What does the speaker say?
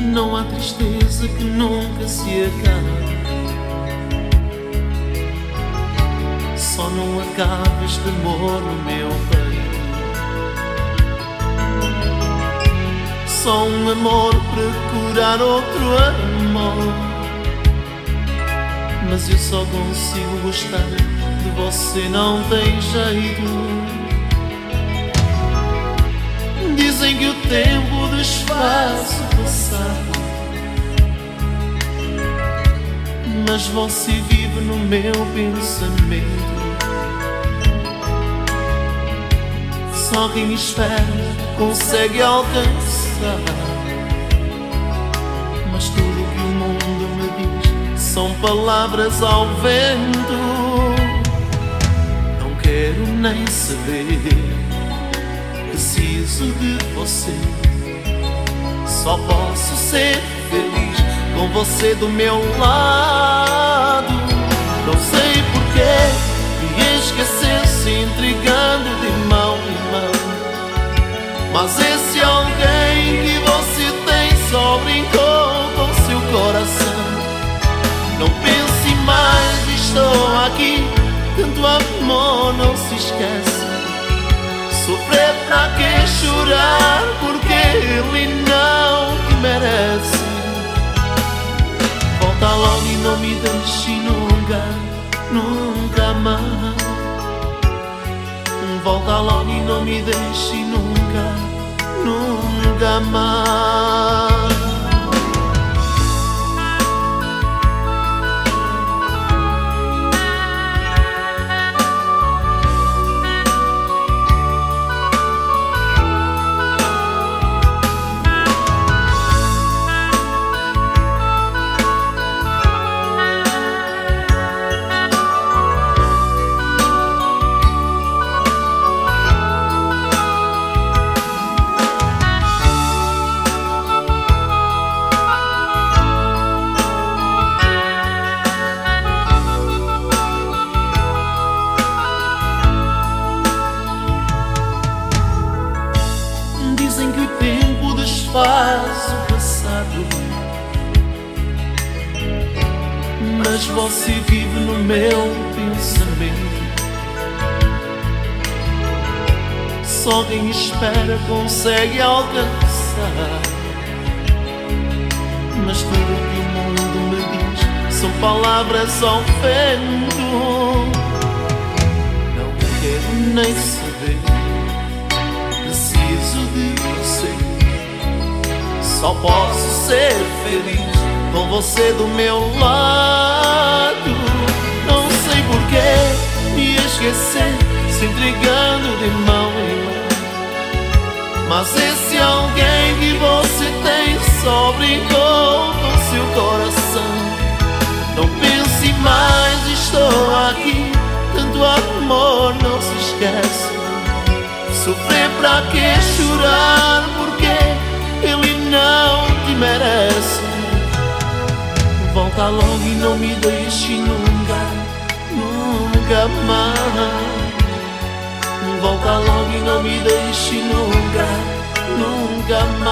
Não há tristeza que nunca se acabe. Só não acaba este amor no meu peito. Só um amor para curar outro amor. Mas eu só consigo gostar de você, não tem jeito. Dizem que o tempo desfaz o passado, mas você vive no meu pensamento. Só quem espera consegue alcançar. Mas tudo que o mundo me diz são palavras ao vento. Não quero nem saber, preciso de você. Só posso ser feliz com você do meu lado. Não sei porquê me esquecer, se intrigando de mão em mão. Mas esse alguém que você tem só brincou com seu coração. Não pense mais, estou aqui. Tanto amor não se esquece. Sofrer pra que chorar, porque ele não te merece. Volta logo e não me deixe nunca, nunca mais. Volta logo e não me deixe nunca, nunca mais. Dizem que o tempo desfaz o passado, mas você vive no meu pensamento. Só quem espera consegue alcançar. Mas tudo que o mundo me diz são palavras ao vento. Não quero nem saber, preciso de você. Só posso ser feliz com você do meu lado. Não sei porquê me esquecer, se intrigando de mão em mão. Mas esse alguém que você tem só brincou com seu coração. Não pense mais, estou aqui. Tanto amor não se esquece. Sofrer pra que chorar, porque ele não te merece. Volta logo e não me deixe nunca, nunca mais. Volta logo e não me deixe nunca, nunca mais.